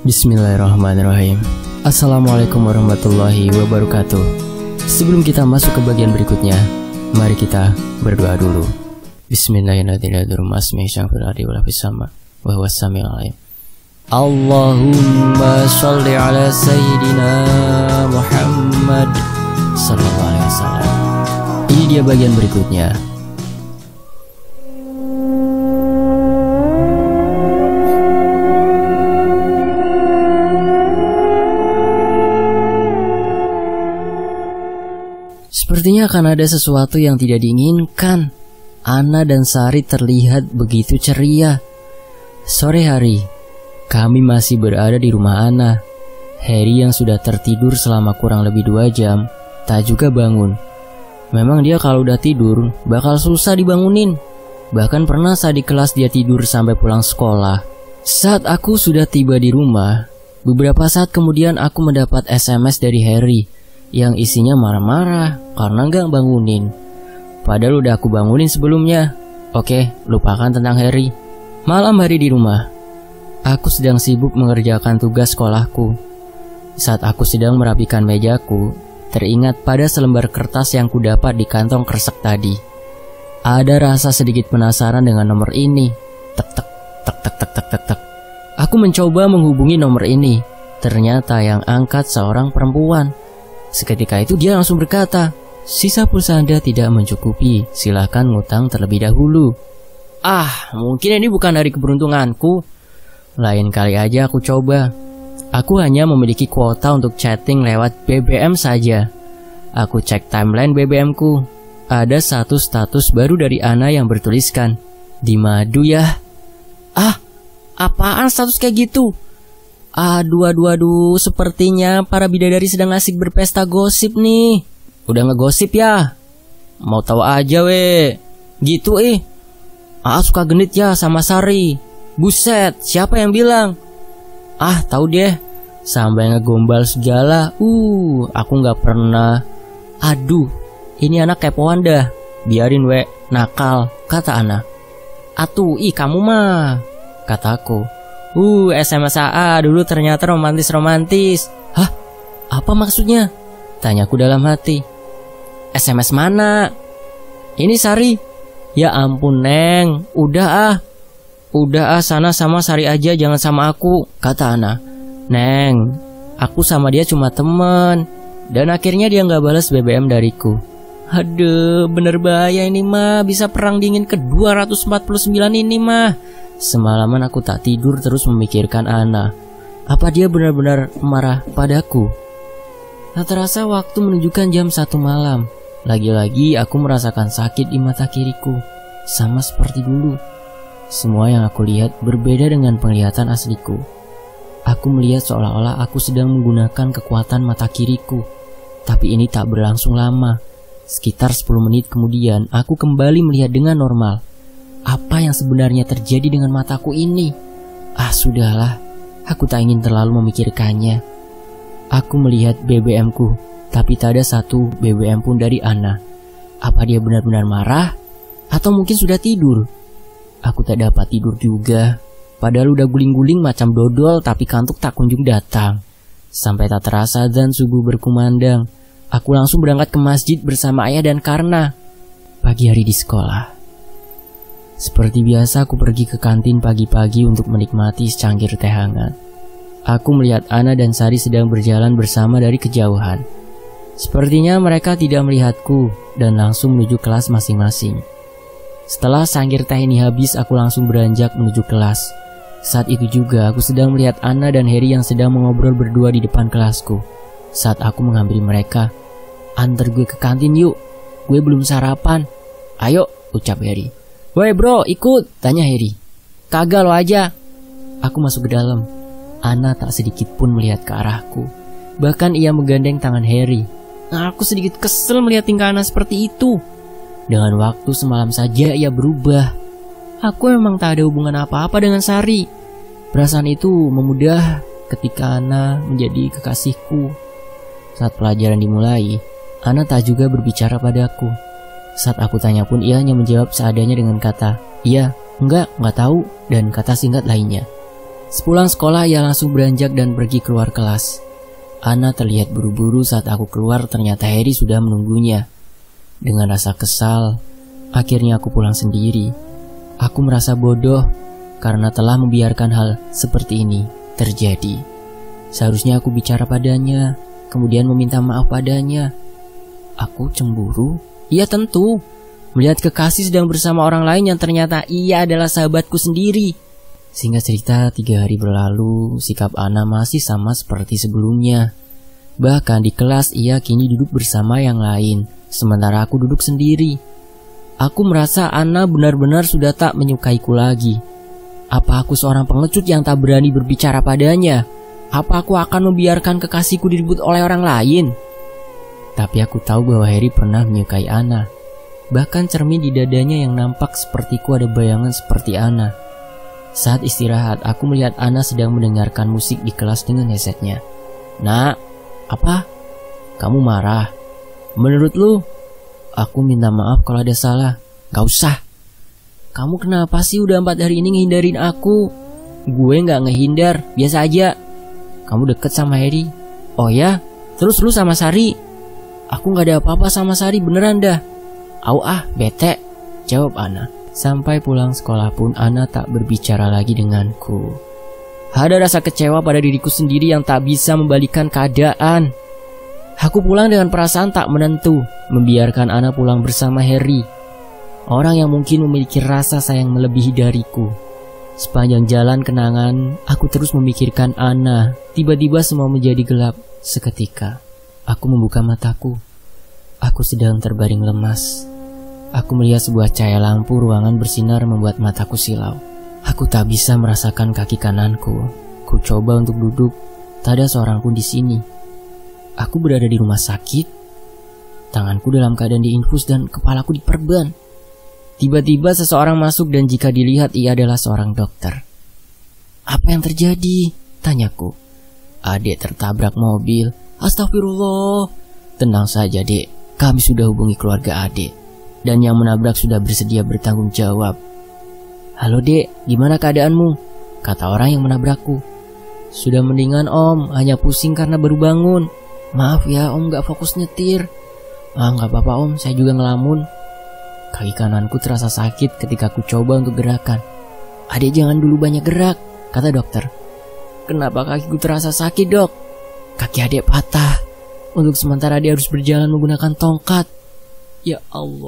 Bismillahirrahmanirrahim. Assalamualaikum warahmatullahi wabarakatuh. Sebelum kita masuk ke bagian berikutnya, mari kita berdoa dulu. Bismillahirrahmanirrahim. Allahumma sholli ala sayyidina Muhammad sallallahu alaihi wasallam. Ini dia bagian berikutnya. Sepertinya akan ada sesuatu yang tidak diinginkan. Ana dan Sari terlihat begitu ceria. Sore hari, kami masih berada di rumah Ana. Harry yang sudah tertidur selama kurang lebih 2 jam, tak juga bangun. Memang dia kalau udah tidur, bakal susah dibangunin. Bahkan pernah saat di kelas dia tidur sampai pulang sekolah. Saat aku sudah tiba di rumah, beberapa saat kemudian aku mendapat SMS dari Harry yang isinya marah-marah karena gak bangunin. Padahal udah aku bangunin sebelumnya. Oke, lupakan tentang Harry. Malam hari di rumah, aku sedang sibuk mengerjakan tugas sekolahku. Saat aku sedang merapikan mejaku, teringat pada selembar kertas yang kudapat di kantong kresek tadi. Ada rasa sedikit penasaran dengan nomor ini. Tek tek tek tek tek tek tek tek. Aku mencoba menghubungi nomor ini. Ternyata yang angkat seorang perempuan. Seketika itu dia langsung berkata, "Sisa pulsa Anda tidak mencukupi, silakan ngutang terlebih dahulu." Mungkin ini bukan dari keberuntunganku. Lain kali aja aku coba. Aku hanya memiliki kuota untuk chatting lewat BBM saja. Aku cek timeline BBM-ku. Ada satu status baru dari Ana yang bertuliskan, "Di madu ya." Apaan status kayak gitu? Aduh, sepertinya para bidadari sedang asik berpesta gosip nih. Udah ngegosip ya? Mau tahu aja we. Gitu suka genit ya sama Sari. Buset, siapa yang bilang? Tahu deh. Sampai ngegombal segala. Aku gak pernah. Aduh, ini anak kepoan dah. Biarin we, nakal, kata Ana. Kamu mah, kataku. SMS AA dulu ternyata romantis-romantis. Hah? Apa maksudnya? Tanyaku dalam hati. SMS mana? Ini Sari. Ya ampun Neng, udah sana sama Sari aja, jangan sama aku, kata Ana. Neng, aku sama dia cuma temen. Dan akhirnya dia gak balas BBM dariku. Aduh, bener bahaya ini mah. Bisa perang dingin ke-249 ini mah. Semalaman aku tak tidur terus memikirkan Ana. Apa dia benar-benar marah padaku? Tak terasa waktu menunjukkan jam 1 malam. Lagi-lagi aku merasakan sakit di mata kiriku. Sama seperti dulu. Semua yang aku lihat berbeda dengan penglihatan asliku. Aku melihat seolah-olah aku sedang menggunakan kekuatan mata kiriku. Tapi ini tak berlangsung lama. Sekitar 10 menit kemudian aku kembali melihat dengan normal. Apa yang sebenarnya terjadi dengan mataku ini? Sudahlah, aku tak ingin terlalu memikirkannya. Aku melihat BBM-ku, tapi tak ada satu BBM pun dari Ana. Apa dia benar-benar marah? Atau mungkin sudah tidur? Aku tak dapat tidur juga. Padahal udah guling-guling macam dodol, tapi kantuk tak kunjung datang. Sampai tak terasa azan subuh berkumandang. Aku langsung berangkat ke masjid bersama ayah dan Karna. Pagi hari di sekolah. Seperti biasa aku pergi ke kantin pagi-pagi untuk menikmati secangkir teh hangat. Aku melihat Ana dan Sari sedang berjalan bersama dari kejauhan. Sepertinya mereka tidak melihatku dan langsung menuju kelas masing-masing. Setelah secangkir teh ini habis, aku langsung beranjak menuju kelas. Saat itu juga aku sedang melihat Ana dan Harry yang sedang mengobrol berdua di depan kelasku. Saat aku menghampiri mereka, "Antar gue ke kantin yuk, gue belum sarapan." "Ayo," ucap Harry. "Woi bro, ikut," tanya Harry. "Kagak, lo aja." Aku masuk ke dalam. Ana tak sedikit pun melihat ke arahku. Bahkan ia menggandeng tangan Harry. Aku sedikit kesel melihat tingkah Ana seperti itu. Dengan waktu semalam saja ia berubah. Aku memang tak ada hubungan apa-apa dengan Sari. Perasaan itu memudah ketika Ana menjadi kekasihku. Saat pelajaran dimulai, Ana tak juga berbicara padaku. Saat aku tanya pun ia hanya menjawab seadanya dengan kata, "Iya, enggak tahu," dan kata singkat lainnya. Sepulang sekolah ia langsung beranjak dan pergi keluar kelas. Ana terlihat buru-buru saat aku keluar, ternyata Harry sudah menunggunya. Dengan rasa kesal, akhirnya aku pulang sendiri. Aku merasa bodoh karena telah membiarkan hal seperti ini terjadi. Seharusnya aku bicara padanya, kemudian meminta maaf padanya. Aku cemburu? Iya tentu. Melihat kekasih sedang bersama orang lain yang ternyata ia adalah sahabatku sendiri. Singkat cerita, 3 hari berlalu, sikap Ana masih sama seperti sebelumnya. Bahkan di kelas ia kini duduk bersama yang lain, sementara aku duduk sendiri. Aku merasa Ana benar-benar sudah tak menyukaiku lagi. Apa aku seorang pengecut yang tak berani berbicara padanya? Apa aku akan membiarkan kekasihku direbut oleh orang lain? Tapi aku tahu bahwa Harry pernah menyukai Ana. Bahkan cermin di dadanya yang nampak sepertiku ada bayangan seperti Ana. Saat istirahat, aku melihat Ana sedang mendengarkan musik di kelas dengan headsetnya. Nak, apa? Kamu marah? Menurut lu, aku minta maaf kalau ada salah. Gak usah. Kamu kenapa sih udah 4 hari ini ngehindarin aku? Gue gak ngehindar, biasa aja. Kamu deket sama Harry? Oh ya? Terus lu sama Sari? Aku gak ada apa-apa sama Sari, beneran dah. Au bete, jawab Ana. Sampai pulang sekolah pun Ana tak berbicara lagi denganku. Ada rasa kecewa pada diriku sendiri yang tak bisa membalikan keadaan. Aku pulang dengan perasaan tak menentu, membiarkan Ana pulang bersama Harry, orang yang mungkin memiliki rasa sayang melebihi dariku. Sepanjang jalan kenangan, aku terus memikirkan Ana. Tiba-tiba semua menjadi gelap. Seketika, aku membuka mataku. Aku sedang terbaring lemas. Aku melihat sebuah cahaya lampu ruangan bersinar membuat mataku silau. Aku tak bisa merasakan kaki kananku. Ku coba untuk duduk, tak ada seorang pun di sini. Aku berada di rumah sakit. Tanganku dalam keadaan diinfus dan kepalaku diperban. Tiba-tiba seseorang masuk dan jika dilihat ia adalah seorang dokter. Apa yang terjadi? Tanyaku. Adik tertabrak mobil. Astagfirullah. Tenang saja dek, kami sudah hubungi keluarga adik. Dan yang menabrak sudah bersedia bertanggung jawab. Halo dek, gimana keadaanmu? Kata orang yang menabrakku. Sudah mendingan om, hanya pusing karena baru bangun. Maaf ya om gak fokus nyetir. Gak apa-apa om, saya juga ngelamun. Kaki kananku terasa sakit ketika ku coba untuk gerakan. Adik jangan dulu banyak gerak, kata dokter. Kenapa kakiku terasa sakit dok? Kaki adik patah. Untuk sementara dia harus berjalan menggunakan tongkat. Ya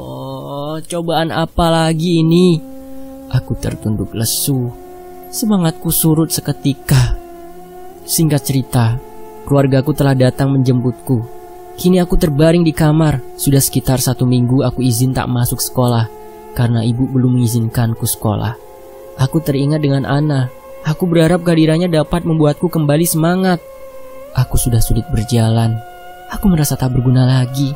Allah, cobaan apa lagi ini? Aku tertunduk lesu. Semangatku surut seketika. Singkat cerita, keluargaku telah datang menjemputku. Kini aku terbaring di kamar. Sudah sekitar 1 minggu aku izin tak masuk sekolah karena ibu belum mengizinkanku sekolah. Aku teringat dengan Ana. Aku berharap kehadirannya dapat membuatku kembali semangat. Aku sudah sulit berjalan. Aku merasa tak berguna lagi.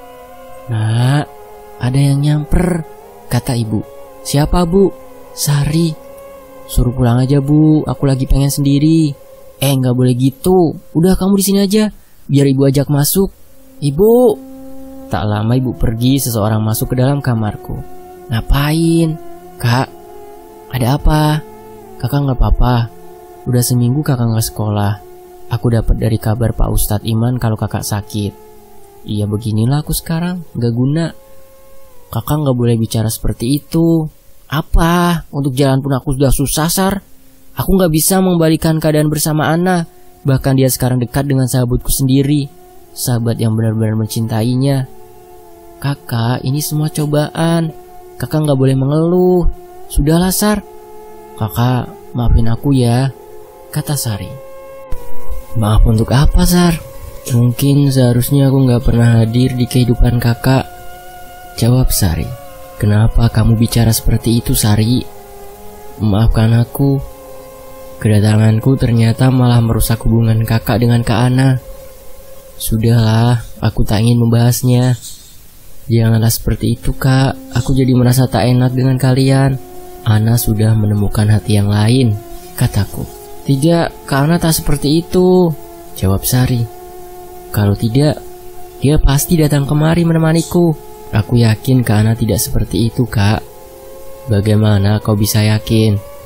Nak, ada yang nyamper, kata ibu. Siapa bu? Sari. Suruh pulang aja bu, aku lagi pengen sendiri. Gak boleh gitu. Udah kamu di sini aja, biar ibu ajak masuk. Ibu. Tak lama ibu pergi, seseorang masuk ke dalam kamarku. Ngapain? Kak, ada apa? Kakak gak apa-apa. Udah seminggu kakak gak sekolah. Aku dapat dari kabar Pak Ustadz Iman kalau kakak sakit. Iya beginilah aku sekarang, gak guna. Kakak gak boleh bicara seperti itu. Apa? Untuk jalan pun aku sudah susah sar. Aku gak bisa mengembalikan keadaan bersama Ana. Bahkan dia sekarang dekat dengan sahabatku sendiri. Sahabat yang benar-benar mencintainya. Kakak, ini semua cobaan. Kakak gak boleh mengeluh. Sudahlah sar. Kakak, maafin aku ya, kata Sari. Maaf untuk apa sar? Mungkin seharusnya aku gak pernah hadir di kehidupan kakak, jawab Sari. Kenapa kamu bicara seperti itu Sari? Maafkan aku. Kedatanganku ternyata malah merusak hubungan kakak dengan Kak Ana. Sudahlah, aku tak ingin membahasnya. Janganlah seperti itu kak, aku jadi merasa tak enak dengan kalian. Ana sudah menemukan hati yang lain, kataku. Tidak, Kak Ana tak seperti itu, jawab Sari. Kalau tidak, dia pasti datang kemari menemaniku. Aku yakin Kak Ana tidak seperti itu, Kak. Bagaimana kau bisa yakin?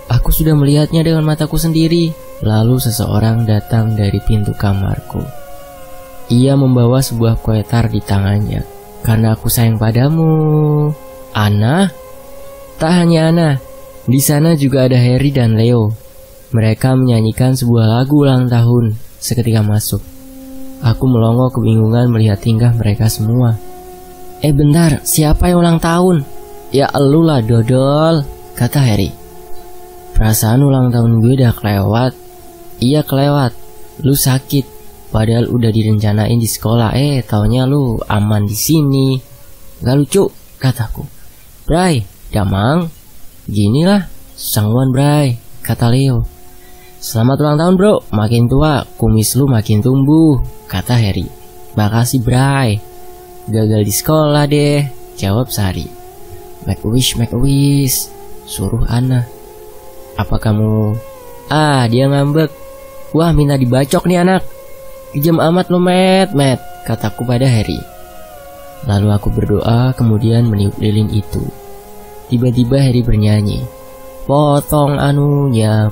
Aku sudah melihatnya dengan mataku sendiri. Lalu seseorang datang dari pintu kamarku. Ia membawa sebuah kue tar di tangannya. Karena aku sayang padamu. Ana? Tak hanya Ana. Di sana juga ada Harry dan Leo. Mereka menyanyikan sebuah lagu ulang tahun seketika masuk. Aku melongo kebingungan melihat tingkah mereka semua. Bentar, siapa yang ulang tahun? Ya elu lah dodol, kata Harry. Perasaan ulang tahun gue udah kelewat. Iya kelewat, lu sakit. Padahal udah direncanain di sekolah. Taunya lu aman di sini. Gak lucu, kataku. Bray, damang. Ginilah, sangguan Bray, kata Leo. Selamat ulang tahun bro, makin tua, kumis lu makin tumbuh, kata Harry. Makasih Bray. Gagal di sekolah deh, jawab Sari. Make a wish, suruh Ana. Apa kamu? Dia ngambek. Wah, minta dibacok nih anak. Kejam amat lu Matt, kataku pada Harry. Lalu aku berdoa kemudian meniup lilin itu. Tiba-tiba Harry bernyanyi. Potong anunya,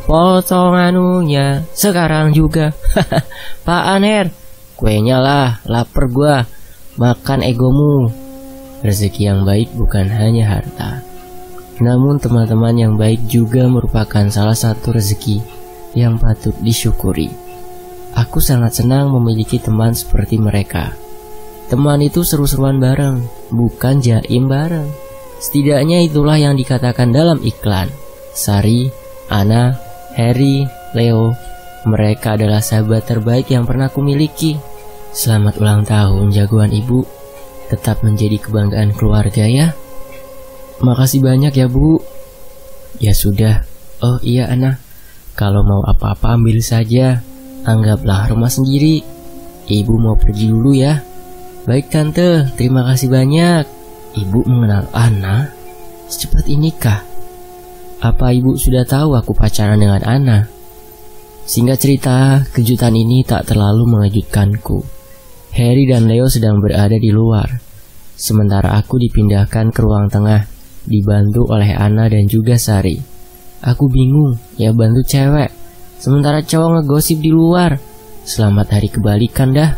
sekarang juga. Apaan Her? Kuenya lah, lapar gua. Makan egomu. Rezeki yang baik bukan hanya harta. Namun teman-teman yang baik juga merupakan salah satu rezeki yang patut disyukuri. Aku sangat senang memiliki teman seperti mereka. Teman itu seru-seruan bareng, bukan jaim bareng. Setidaknya itulah yang dikatakan dalam iklan. Sari, Ana, Harry, Leo, mereka adalah sahabat terbaik yang pernah kumiliki. Selamat ulang tahun jagoan ibu. Tetap menjadi kebanggaan keluarga ya. Makasih banyak ya bu. Ya sudah. Oh iya Ana, kalau mau apa-apa ambil saja. Anggaplah rumah sendiri. Ibu mau pergi dulu ya. Baik tante, terima kasih banyak. Ibu mengenal Ana? Secepat inikah? Apa ibu sudah tahu aku pacaran dengan Ana? Singkat cerita, kejutan ini tak terlalu mengejutkanku. Harry dan Leo sedang berada di luar. Sementara aku dipindahkan ke ruang tengah, dibantu oleh Ana dan juga Sari. Aku bingung, ya bantu cewek. Sementara cowok ngegosip di luar. Selamat hari kebalikan dah.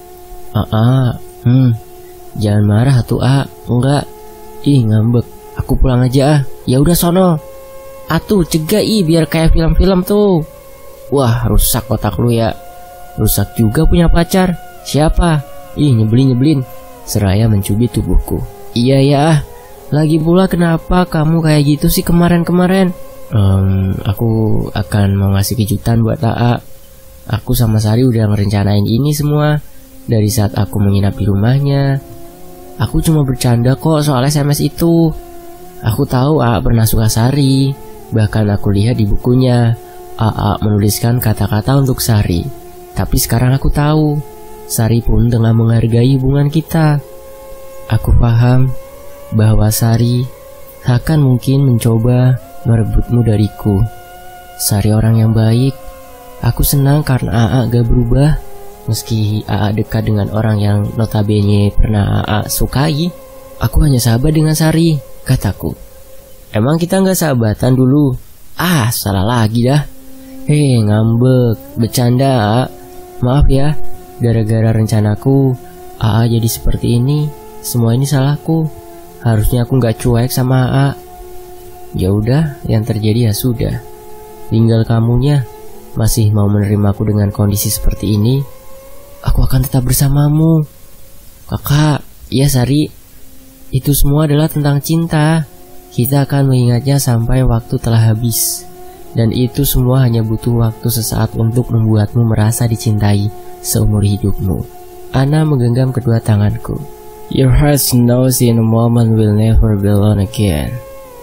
Jangan marah tuh enggak. Ih ngambek, aku pulang aja Ya udah sono. Atuh cegah biar kayak film-film tuh. Wah rusak otak lu ya. Rusak juga punya pacar. Siapa? Nyebelin. Seraya mencubit tubuhku. Iya ya. Lagi pula kenapa kamu kayak gitu sih kemarin-kemarin? Aku akan mau ngasih kejutan buat AA. Aku sama Sari udah ngerencanain ini semua dari saat aku menginap di rumahnya. Aku cuma bercanda kok soal SMS itu. Aku tahu AA pernah suka Sari. Bahkan aku lihat di bukunya AA menuliskan kata-kata untuk Sari. Tapi sekarang aku tahu Sari pun tengah menghargai hubungan kita. Aku paham bahwa Sari akan mungkin mencoba merebutmu dariku. Sari orang yang baik. Aku senang karena AA gak berubah. Meski AA dekat dengan orang yang notabene pernah AA sukai. Aku hanya sahabat dengan Sari, kataku. Emang kita gak sahabatan dulu? Salah lagi dah. Ngambek, bercanda AA. Maaf ya, gara-gara rencanaku AA jadi seperti ini. Semua ini salahku. Harusnya aku gak cuek sama AA. Ya udah, yang terjadi ya sudah. Tinggal kamunya masih mau menerimaku dengan kondisi seperti ini. Aku akan tetap bersamamu. Kakak, iya Sari. Itu semua adalah tentang cinta. Kita akan mengingatnya sampai waktu telah habis. Dan itu semua hanya butuh waktu sesaat untuk membuatmu merasa dicintai seumur hidupmu. Ana menggenggam kedua tanganku. Your heart knows in a moment will never be alone again,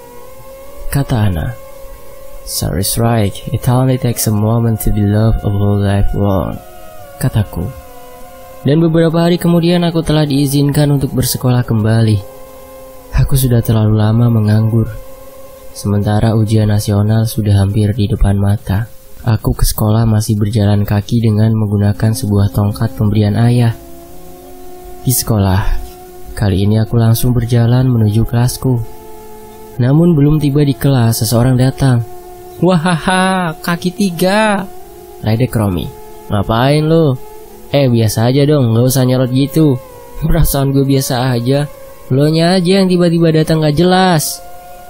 kata Ana. Sari's right, it only takes a moment to be loved a whole life long, kataku. Dan beberapa hari kemudian aku telah diizinkan untuk bersekolah kembali. Aku sudah terlalu lama menganggur. Sementara ujian nasional sudah hampir di depan mata. Aku ke sekolah masih berjalan kaki dengan menggunakan sebuah tongkat pemberian ayah. Di sekolah, kali ini aku langsung berjalan menuju kelasku. Namun belum tiba di kelas, seseorang datang. Wahaha, kaki 3. Ledek Romi. Ngapain lo? Biasa aja dong, gak usah nyerot gitu. Perasaan gue biasa aja. Lo nya aja yang tiba-tiba datang gak jelas.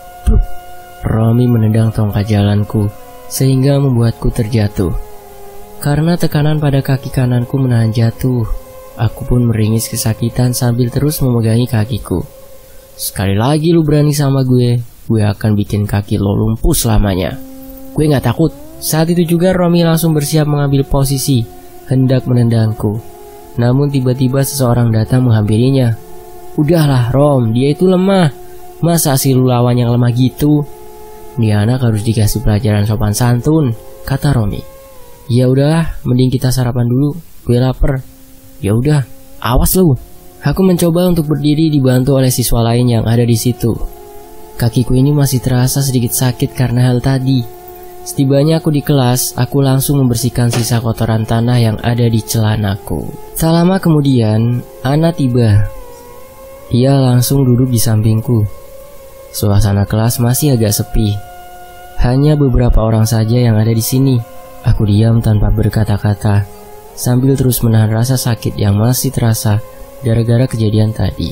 Romi menendang tongkat jalanku sehingga membuatku terjatuh. Karena tekanan pada kaki kananku menahan jatuh, aku pun meringis kesakitan sambil terus memegangi kakiku. Sekali lagi lu berani sama gue akan bikin kaki lo lumpuh selamanya. Gue gak takut. Saat itu juga Romi langsung bersiap mengambil posisi, hendak menendangku. Namun tiba-tiba seseorang datang menghampirinya. Udahlah Rom, dia itu lemah. Masa sih lu lawan yang lemah gitu? Dia anak harus dikasih pelajaran sopan santun, kata Romi. Ya udah, mending kita sarapan dulu. Gue lapar. Ya udah, awas lu. Aku mencoba untuk berdiri dibantu oleh siswa lain yang ada di situ. Kakiku ini masih terasa sedikit sakit karena hal tadi. Setibanya aku di kelas, aku langsung membersihkan sisa kotoran tanah yang ada di celanaku. Tak lama kemudian, Ana tiba. Ia langsung duduk di sampingku. Suasana kelas masih agak sepi. Hanya beberapa orang saja yang ada di sini. Aku diam tanpa berkata-kata, sambil terus menahan rasa sakit yang masih terasa gara-gara kejadian tadi.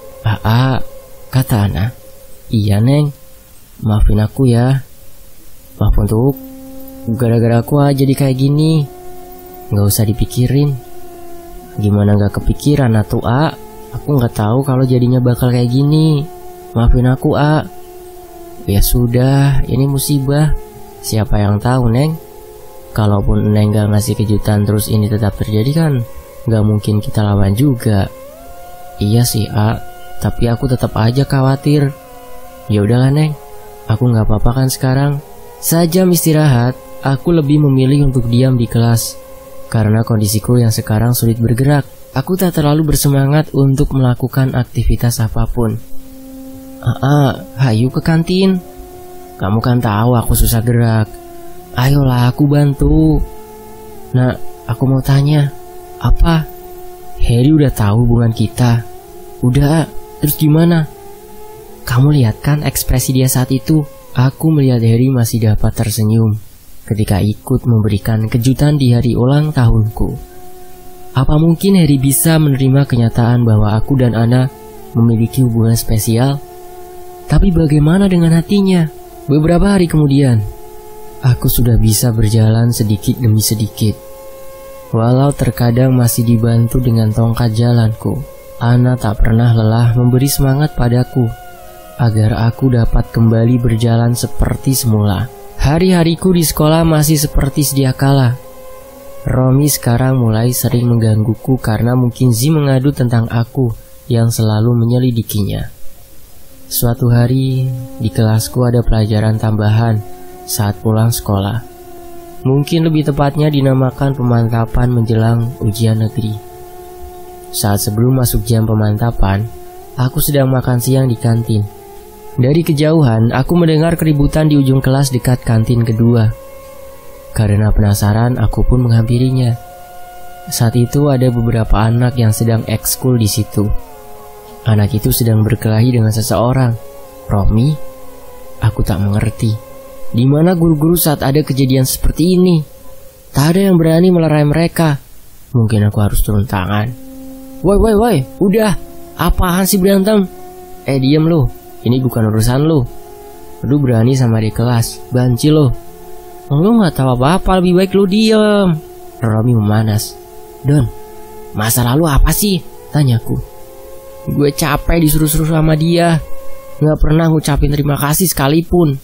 Kata Ana. Iya Neng, maafin aku ya. Maaf untuk gara-gara aku aja jadi kayak gini. Gak usah dipikirin. Gimana gak kepikiran atuh Aku gak tahu kalau jadinya bakal kayak gini. Maafin aku Ya sudah, ini musibah. Siapa yang tahu Neng? Kalaupun Neng gak ngasih kejutan terus ini tetap terjadi kan gak mungkin kita lawan juga. Iya sih tapi aku tetap aja khawatir. Ya udahlah Neng, aku gak apa-apa kan sekarang. Sajam istirahat, aku lebih memilih untuk diam di kelas. Karena kondisiku yang sekarang sulit bergerak, aku tak terlalu bersemangat untuk melakukan aktivitas apapun. Hayu ke kantin. Kamu kan tahu aku susah gerak. Ayolah aku bantu. Nah, aku mau tanya. Apa? Harry udah tahu hubungan kita? Udah, terus gimana? Kamu lihat kan ekspresi dia saat itu? Aku melihat Harry masih dapat tersenyum ketika ikut memberikan kejutan di hari ulang tahunku. Apa mungkin Harry bisa menerima kenyataan bahwa aku dan Ana memiliki hubungan spesial? Tapi bagaimana dengan hatinya? Beberapa hari kemudian, aku sudah bisa berjalan sedikit demi sedikit. Walau terkadang masih dibantu dengan tongkat jalanku, Ana tak pernah lelah memberi semangat padaku agar aku dapat kembali berjalan seperti semula. Hari-hariku di sekolah masih seperti sedia kala. Romi sekarang mulai sering menggangguku karena mungkin Zi mengadu tentang aku yang selalu menyelidikinya. Suatu hari, di kelasku ada pelajaran tambahan saat pulang sekolah. Mungkin lebih tepatnya dinamakan pemantapan menjelang ujian negeri. Saat sebelum masuk jam pemantapan, aku sedang makan siang di kantin. Dari kejauhan, aku mendengar keributan di ujung kelas dekat kantin kedua. Karena penasaran, aku pun menghampirinya. Saat itu ada beberapa anak yang sedang ekskul di situ. Anak itu sedang berkelahi dengan seseorang. Romi? Aku tak mengerti. Di mana guru-guru saat ada kejadian seperti ini? Tak ada yang berani melerai mereka. Mungkin aku harus turun tangan. Woi, udah. Apaan sih berantem? Diem lu. Ini bukan urusan lu. Lu berani sama di kelas, banci lu. Lu gak tahu apa-apa, lebih baik lu diem. Romi memanas. Don, masalah lu apa sih? Tanyaku. Gue capek disuruh-suruh sama dia. Gak pernah ngucapin terima kasih sekalipun.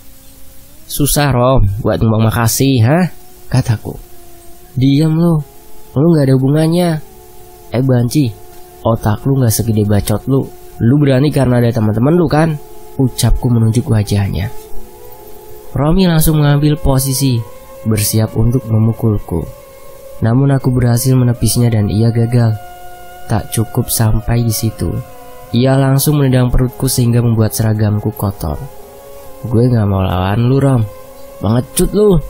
Susah Rom buat ngomong makasih, kataku. Diam lu. Lu gak ada hubungannya. Banci, otak lu gak segede bacot lu. Lu berani karena ada teman-teman lu kan? Ucapku menunjuk wajahnya. Romi langsung mengambil posisi, bersiap untuk memukulku. Namun aku berhasil menepisnya dan ia gagal. Tak cukup sampai di situ, ia langsung menendang perutku sehingga membuat seragamku kotor. Gue gak mau lawan lu Rom. Bangecut lu.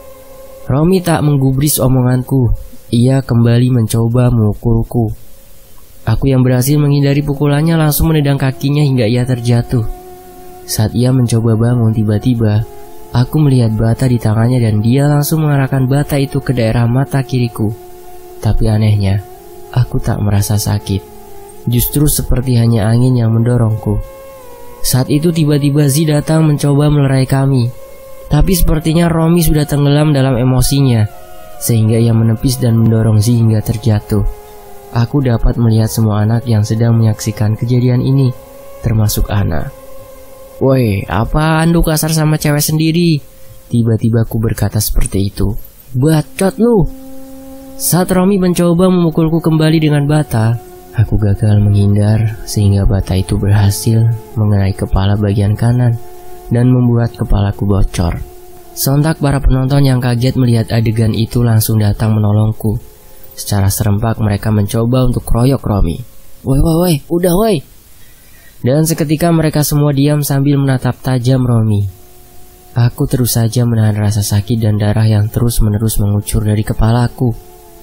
Romi tak menggubris omonganku. Ia kembali mencoba memukulku. Aku yang berhasil menghindari pukulannya langsung menendang kakinya hingga ia terjatuh. Saat ia mencoba bangun, tiba-tiba Aku melihat bata di tangannya dan dia langsung mengarahkan bata itu ke daerah mata kiriku. Tapi anehnya, aku tak merasa sakit. Justru seperti hanya angin yang mendorongku. Saat itu tiba-tiba Zi datang mencoba melerai kami. Tapi sepertinya Romi sudah tenggelam dalam emosinya, sehingga ia menepis dan mendorong Zi hingga terjatuh. Aku dapat melihat semua anak yang sedang menyaksikan kejadian ini, termasuk Ana. "Woi, apaan lu kasar sama cewek sendiri?" Tiba-tiba aku berkata seperti itu. "Bacot lu!" Saat Romi mencoba memukulku kembali dengan bata, aku gagal menghindar sehingga bata itu berhasil mengenai kepala bagian kanan dan membuat kepalaku bocor. Sontak para penonton yang kaget melihat adegan itu langsung datang menolongku. Secara serempak mereka mencoba untuk kroyok Romi. Woi, udah woi." Dan seketika mereka semua diam sambil menatap tajam Romi. Aku terus saja menahan rasa sakit dan darah yang terus-menerus mengucur dari kepalaku.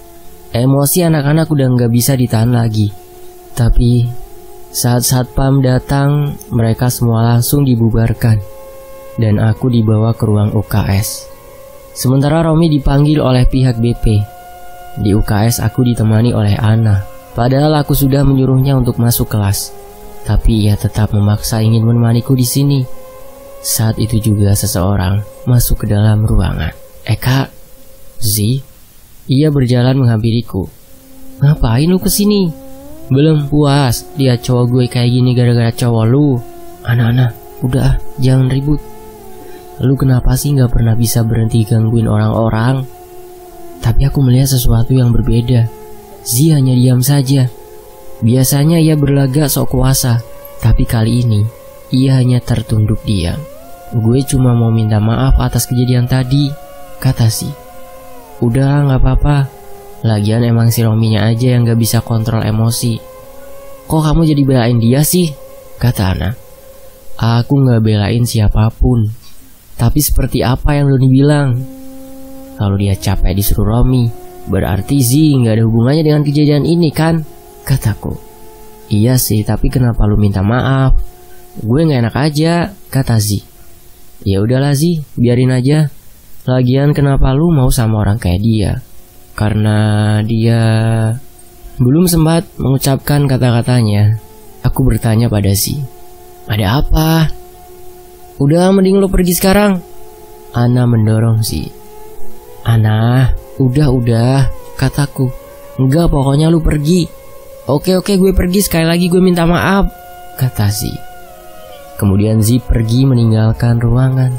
Emosi anak-anak udah gak bisa ditahan lagi. Tapi saat satpam datang, mereka semua langsung dibubarkan dan aku dibawa ke ruang UKS. Sementara Romi dipanggil oleh pihak BP. Di UKS aku ditemani oleh Ana. Padahal aku sudah menyuruhnya untuk masuk kelas, tapi ia tetap memaksa ingin menemaniku di sini. Saat itu juga seseorang masuk ke dalam ruangan. Kak, Zi. Ia berjalan menghampiriku. "Ngapain lu kesini?" "Belum puas lihat cowok gue kayak gini gara-gara cowok lu." Ana, udah jangan ribut. Lu kenapa sih gak pernah bisa berhenti gangguin orang-orang?" Tapi aku melihat sesuatu yang berbeda. Zi hanya diam saja. Biasanya ia berlagak sok kuasa, tapi kali ini ia hanya tertunduk diam. "Gue cuma mau minta maaf atas kejadian tadi," kata Zi. "Udah gak apa-apa. Lagian emang si Rominya aja yang gak bisa kontrol emosi." "Kok kamu jadi belain dia sih?" kata Ana. "Aku gak belain siapapun. Tapi seperti apa yang Doni bilang, kalau dia capek disuruh Romi, berarti Zi gak ada hubungannya dengan kejadian ini kan?" kataku. "Iya sih, tapi kenapa lu minta maaf? Gue gak enak aja," kata Zi. "Ya udahlah Zi, biarin aja. Lagian kenapa lu mau sama orang kayak dia?" Karena dia belum sempat mengucapkan kata-katanya, aku bertanya pada Zi, "Ada apa?" "Udah, mending lu pergi sekarang." Ana mendorong Zi. "Ana, udah, kataku. "Enggak, pokoknya lu pergi." Oke, gue pergi, sekali lagi gue minta maaf," kata Zi. Kemudian Zi pergi meninggalkan ruangan.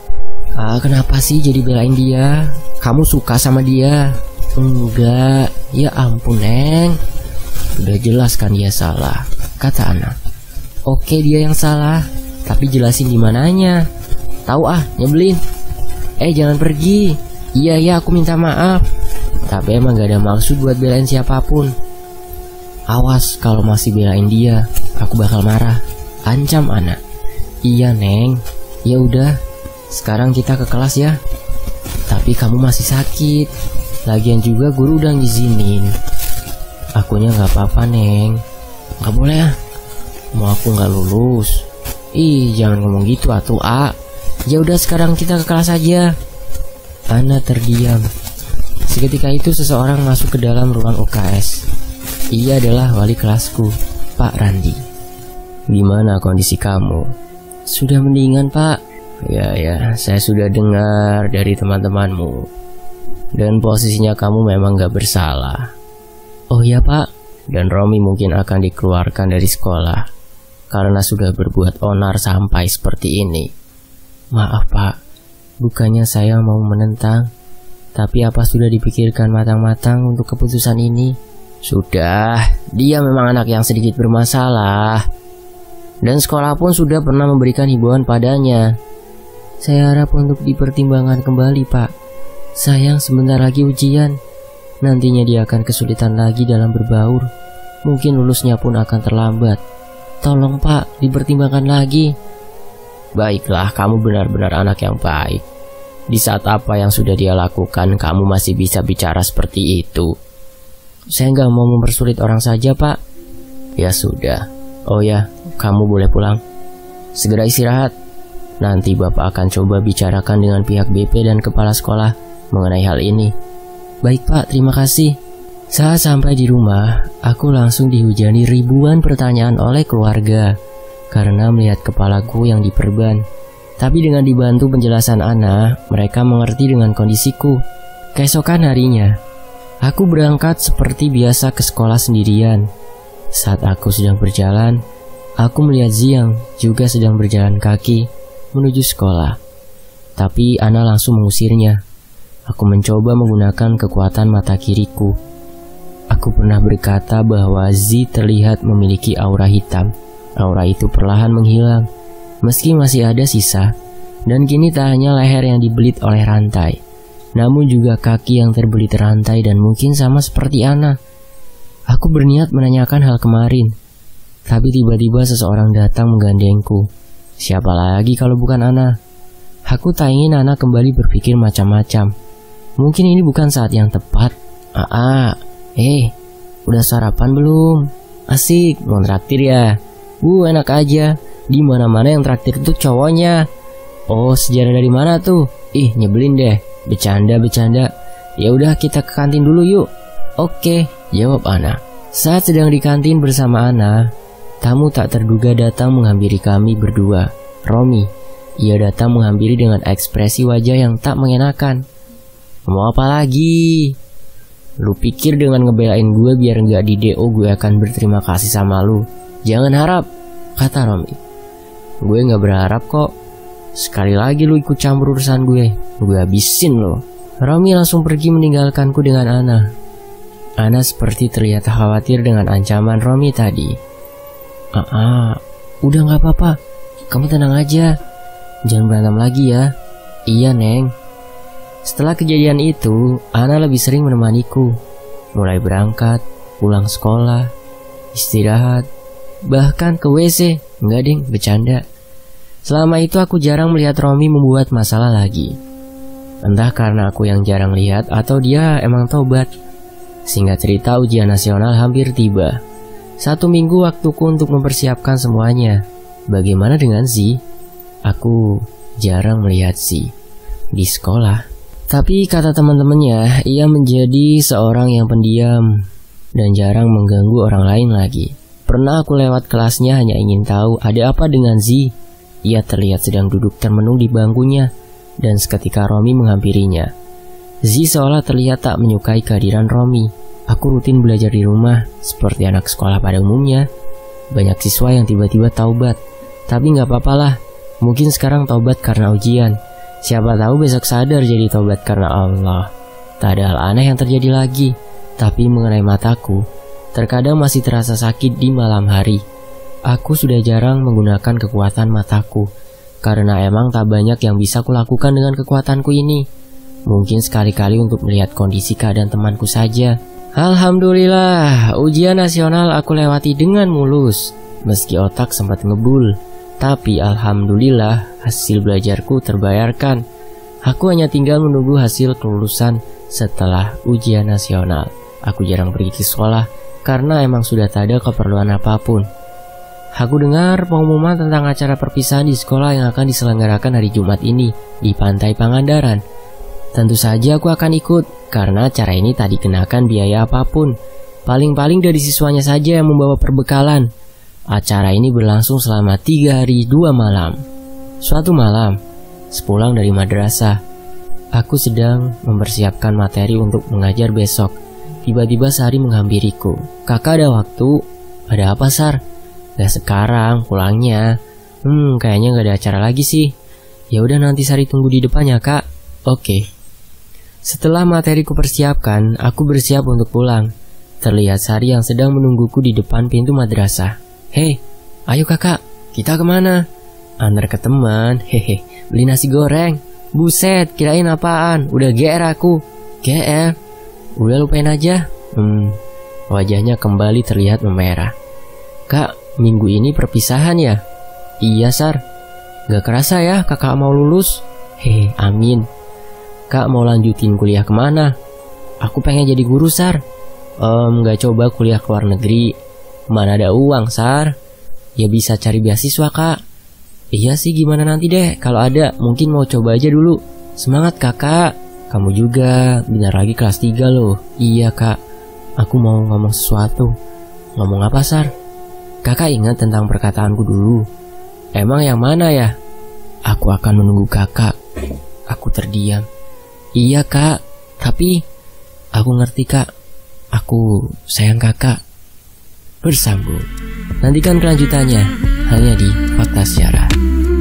Kenapa sih jadi belain dia? Kamu suka sama dia?" "Enggak." "Ya ampun, Neng. Udah jelas kan dia salah," kata Ana. "Oke, dia yang salah, tapi jelasin di mananya." "Tahu nyebelin." Jangan pergi." Iya, aku minta maaf. Tapi emang gak ada maksud buat belain siapapun." "Awas kalau masih belain dia, aku bakal marah," ancam Ana. "Iya, Neng. Ya udah, sekarang kita ke kelas ya. Tapi kamu masih sakit. Lagian juga guru udah ngizinin." "Akunya gak apa-apa, Neng." "Gak boleh mau aku gak lulus." "Ih, jangan ngomong gitu atuh, A." "Ya udah, sekarang kita ke kelas aja." Ana terdiam. Seketika itu seseorang masuk ke dalam ruang UKS. Ia adalah wali kelasku, Pak Randi. "Gimana kondisi kamu?" "Sudah mendingan, Pak." Ya, saya sudah dengar dari teman-temanmu. Dan posisinya kamu memang gak bersalah." "Oh ya, Pak." "Dan Romi mungkin akan dikeluarkan dari sekolah karena sudah berbuat onar sampai seperti ini." "Maaf, Pak. Bukannya saya mau menentang, tapi apa sudah dipikirkan matang-matang untuk keputusan ini?" "Sudah, dia memang anak yang sedikit bermasalah. Dan sekolah pun sudah pernah memberikan himbauan padanya." "Saya harap untuk dipertimbangkan kembali, Pak. Sayang, sebentar lagi ujian. Nantinya dia akan kesulitan lagi dalam berbaur. Mungkin lulusnya pun akan terlambat. Tolong, Pak, dipertimbangkan lagi." "Baiklah, kamu benar-benar anak yang baik. Di saat apa yang sudah dia lakukan, kamu masih bisa bicara seperti itu." "Saya nggak mau mempersulit orang saja, Pak." "Ya sudah. Oh ya, kamu boleh pulang. Segera istirahat." Nanti Bapak akan coba bicarakan dengan pihak BP dan kepala sekolah mengenai hal ini. Baik Pak, terima kasih. Saat sampai di rumah, aku langsung dihujani ribuan pertanyaan oleh keluarga karena melihat kepalaku yang diperban. Tapi dengan dibantu penjelasan Ana, mereka mengerti dengan kondisiku. Keesokan harinya, aku berangkat seperti biasa ke sekolah sendirian. Saat aku sedang berjalan, aku melihat Ziang juga sedang berjalan kaki menuju sekolah. Tapi Ana langsung mengusirnya. Aku mencoba menggunakan kekuatan mata kiriku. Aku pernah berkata bahwa Z terlihat memiliki aura hitam. Aura itu perlahan menghilang, meski masih ada sisa. Dan kini tak hanya leher yang dibelit oleh rantai, namun juga kaki yang terbelit rantai dan mungkin sama seperti Ana. Aku berniat menanyakan hal kemarin, tapi tiba-tiba seseorang datang menggandengku. Siapa lagi kalau bukan Ana? Aku tak ingin Ana kembali berpikir macam-macam. Mungkin ini bukan saat yang tepat. Udah sarapan belum? Asik, mau traktir ya? Enak aja. Di mana-mana yang traktir itu cowoknya. Oh, sejarah dari mana tuh? Nyebelin deh. Bercanda. Ya udah kita ke kantin dulu yuk. Oke, jawab Ana. Saat sedang di kantin bersama Ana, tamu tak terduga datang menghampiri kami berdua. Romi. Ia datang menghampiri dengan ekspresi wajah yang tak mengenakan. Mau apa lagi? Lu pikir dengan ngebelain gue biar nggak di DO gue akan berterima kasih sama lu? Jangan harap, kata Romi. Gue nggak berharap kok. Sekali lagi lu ikut campur urusan gue habisin lo. Romi langsung pergi meninggalkanku dengan Ana. Ana seperti terlihat khawatir dengan ancaman Romi tadi. Udah nggak apa-apa. Kamu tenang aja. Jangan berantem lagi ya. Iya, Neng. Setelah kejadian itu, Ana lebih sering menemaniku. Mulai berangkat, pulang sekolah, istirahat, bahkan ke WC. Enggak ding, bercanda. Selama itu aku jarang melihat Romi membuat masalah lagi. Entah karena aku yang jarang lihat atau dia emang tobat. Singkat cerita, ujian nasional hampir tiba. 1 minggu waktuku untuk mempersiapkan semuanya. Bagaimana dengan Z? Aku jarang melihat Z di sekolah. Tapi kata teman-temannya, ia menjadi seorang yang pendiam dan jarang mengganggu orang lain lagi. Pernah aku lewat kelasnya hanya ingin tahu ada apa dengan Z. Ia terlihat sedang duduk termenung di bangkunya dan seketika Romi menghampirinya. Z seolah terlihat tak menyukai kehadiran Romi. Aku rutin belajar di rumah seperti anak sekolah pada umumnya. Banyak siswa yang tiba-tiba taubat. Tapi gak apa-apalah, mungkin sekarang taubat karena ujian. Siapa tahu besok sadar jadi taubat karena Allah. Tak ada hal aneh yang terjadi lagi. Tapi mengenai mataku, terkadang masih terasa sakit di malam hari. Aku sudah jarang menggunakan kekuatan mataku, karena emang tak banyak yang bisa kulakukan dengan kekuatanku ini. Mungkin sekali-kali untuk melihat kondisi keadaan temanku saja. Alhamdulillah, ujian nasional aku lewati dengan mulus. Meski otak sempat ngebul, tapi alhamdulillah hasil belajarku terbayarkan. Aku hanya tinggal menunggu hasil kelulusan setelah ujian nasional. Aku jarang pergi ke sekolah karena emang sudah tak ada keperluan apapun. Aku dengar pengumuman tentang acara perpisahan di sekolah yang akan diselenggarakan hari Jumat ini di Pantai Pangandaran. Tentu saja aku akan ikut karena acara ini tak dikenakan biaya apapun. Paling-paling dari siswanya saja yang membawa perbekalan. Acara ini berlangsung selama 3 hari 2 malam. Suatu malam, sepulang dari madrasah, aku sedang mempersiapkan materi untuk mengajar besok. Tiba-tiba Sari menghampiriku. Kakak ada waktu? Ada apa, Sar? Gak sekarang, pulangnya. Kayaknya gak ada acara lagi sih. Ya udah nanti Sari tunggu di depan ya, Kak. Oke. Setelah materiku persiapkan, aku bersiap untuk pulang. Terlihat Sari yang sedang menungguku di depan pintu madrasah. Hei, ayo kakak, kita kemana? Antar ke teman, beli nasi goreng. Buset, kirain apaan? Udah GR aku. GR? Udah lupain aja. Wajahnya kembali terlihat memerah. Kak, minggu ini perpisahan ya? Iya, Sar. Gak kerasa ya kakak mau lulus? Amin. Kak mau lanjutin kuliah kemana? Aku pengen jadi guru, Sar. Gak coba kuliah ke luar negeri? Mana ada uang, Sar? Ya bisa cari beasiswa, Kak. Iya sih, gimana nanti deh. Kalau ada, mungkin mau coba aja dulu. Semangat kakak. Kamu juga, bentar lagi kelas 3 loh. Iya kak, aku mau ngomong sesuatu. Ngomong apa, Sar? Kakak ingat tentang perkataanku dulu. Emang yang mana ya? Aku akan menunggu kakak. Aku terdiam. Iya kak, tapi aku ngerti kak. Aku sayang kakak. Bersambung. Nantikan kelanjutannya hanya di Fakta Siara.